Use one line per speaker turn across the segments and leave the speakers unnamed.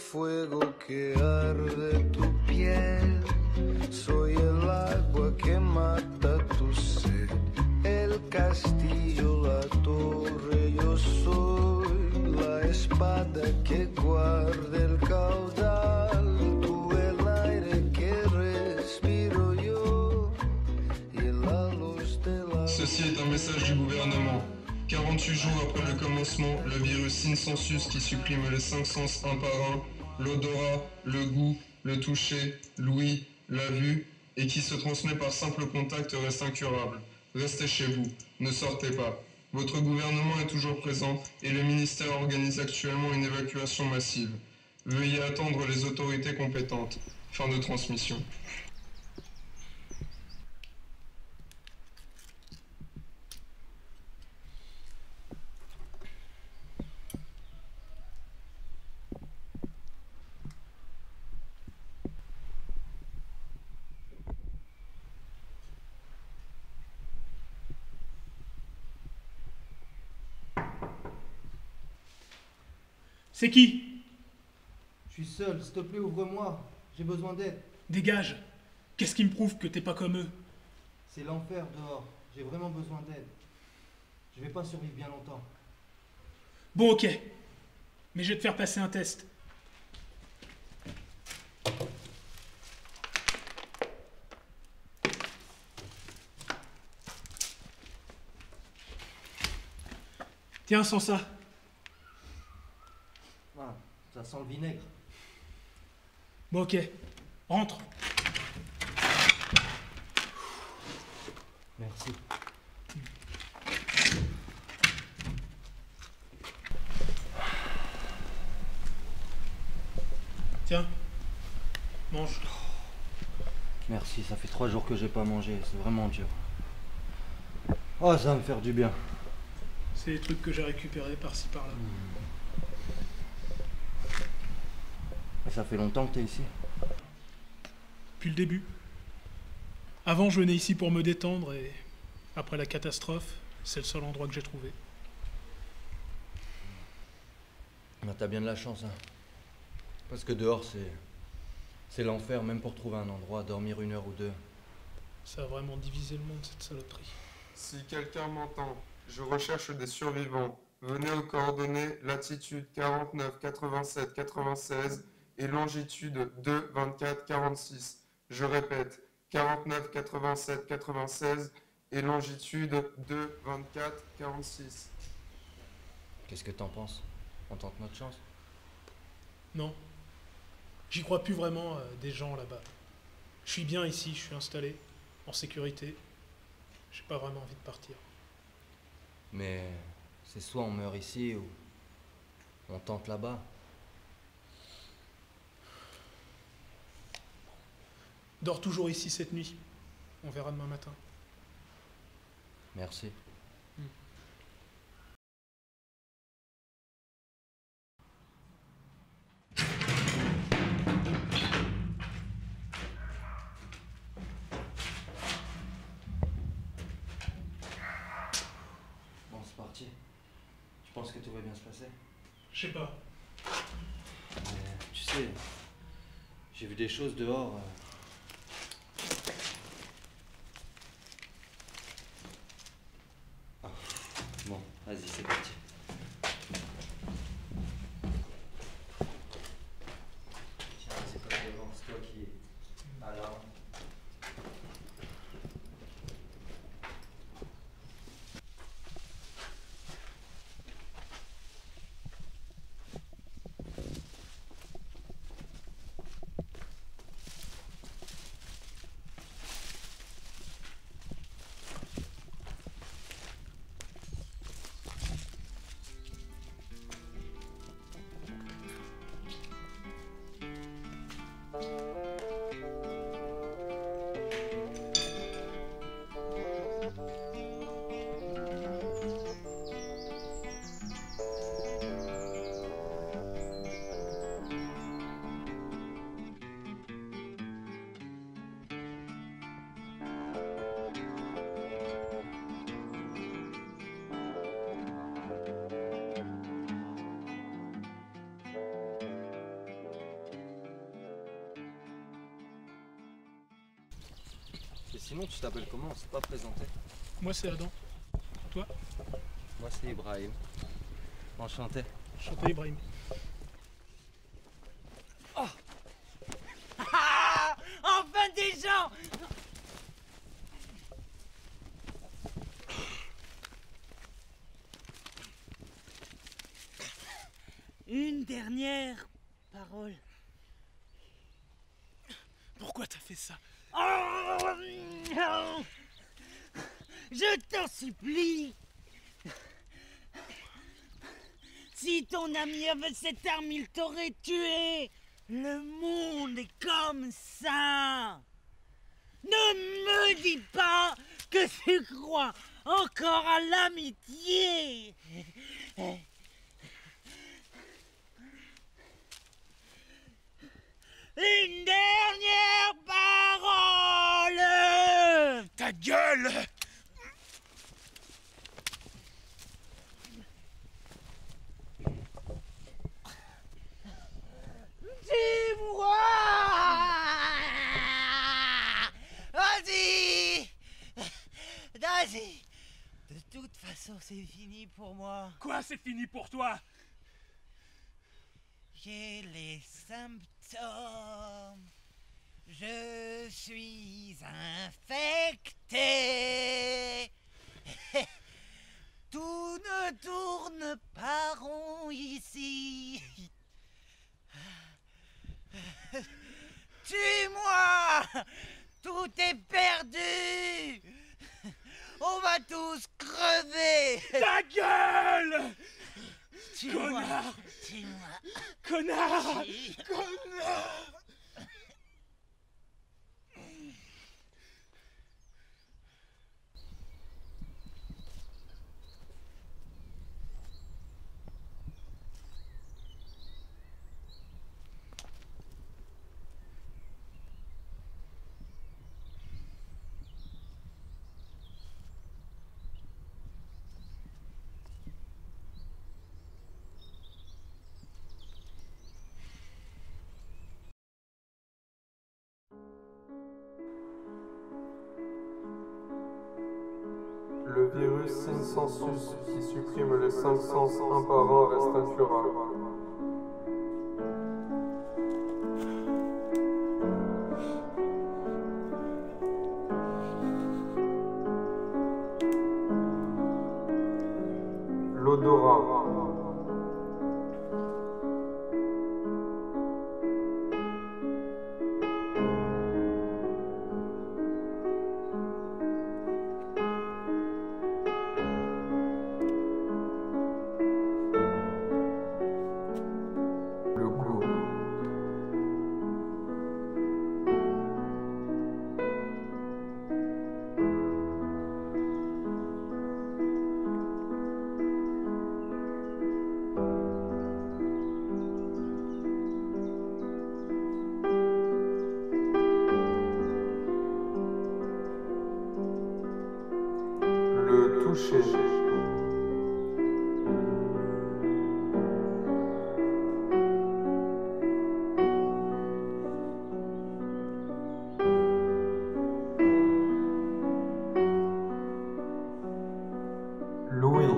fuego que arde tu piel. Soy el agua que mata tu sed. El castillo, la torre, yo soy la espada que guarda el caudal. Tú el aire que respiro yo y la luz de la...
Ceci est un message du gouvernement. 48 jours après le commencement, le virus Synsensus qui supprime les 5 sens un par un, l'odorat, le goût, le toucher, l'ouïe, la vue, et qui se transmet par simple contact reste incurable. Restez chez vous, ne sortez pas. Votre gouvernement est toujours présent et le ministère organise actuellement une évacuation massive. Veuillez attendre les autorités compétentes. Fin de transmission.
C'est qui?
Je suis seul, s'il te plaît, ouvre-moi. J'ai besoin d'aide.
Dégage. Qu'est-ce qui me prouve que t'es pas comme eux?
C'est l'enfer dehors. J'ai vraiment besoin d'aide. Je vais pas survivre bien longtemps.
Bon, ok. Mais je vais te faire passer un test. Tiens, sans ça.
Ah, ça sent le vinaigre.
Bon, ok. Rentre.
Merci.
Tiens. Mange.
Merci, ça fait 3 jours que j'ai pas mangé. C'est vraiment dur. Oh, ça va me faire du bien.
C'est des trucs que j'ai récupérés par-ci par-là.
Et ça fait longtemps que t'es ici?
Depuis le début. Avant, je venais ici pour me détendre et après la catastrophe, c'est le seul endroit que j'ai trouvé.
Ah, t'as bien de la chance, hein. Parce que dehors, c'est l'enfer, même pour trouver un endroit, dormir 1 heure ou 2.
Ça a vraiment divisé le monde, cette saloperie.
Si quelqu'un m'entend, je recherche des survivants. Venez aux coordonnées latitude 49 87 96 et longitude 2 24 46. Je répète, 49 87 96 et longitude 2 24 46.
Qu'est-ce que t'en penses? On tente notre chance?
Non. J'y crois plus vraiment des gens là-bas. Je suis bien ici, je suis installé, en sécurité. J'ai pas vraiment envie de partir.
Mais c'est soit on meurt ici ou on tente là-bas.
Dors toujours ici cette nuit. On verra demain matin.
Merci. Bon, c'est parti. Tu penses que tout va bien se passer?
Je sais pas.
Mais, tu sais, j'ai vu des choses dehors. Ah, bon, vas-y, c'est parti. Tiens, c'est pas devant, c'est toi qui es à l'arme. Sinon, tu t'appelles comment? On s'est pas présenté.
Moi, c'est Adam. Toi?
Moi, c'est Ibrahim. Enchanté.
Enchanté, Ibrahim.
Ah, enfin des gens! Une dernière parole.
Pourquoi t'as fait ça?
Je t'en supplie. Si ton ami avait cette arme, il t'aurait tué. Le monde est comme ça. Ne me dis pas que tu crois encore à l'amitié. Une dernière parole.
Ta gueule!
Dis-moi! Vas-y! Vas-y! De toute façon, c'est fini pour moi.
Quoi, c'est fini pour toi?
J'ai les symptômes. Je suis infecté. Tout ne tourne pas rond ici. Tue-moi! Tout est perdu! On va tous crever!
Ta gueule!
Tue-moi!
Connard!
Tue-moi!
Connard!
Tue-
Connard!
Le virus Syncensus qui supprime les 5 sens un par un reste incurable. L'odorat. Le goût. Le toucher. Louis.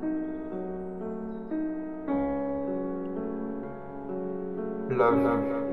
La vue.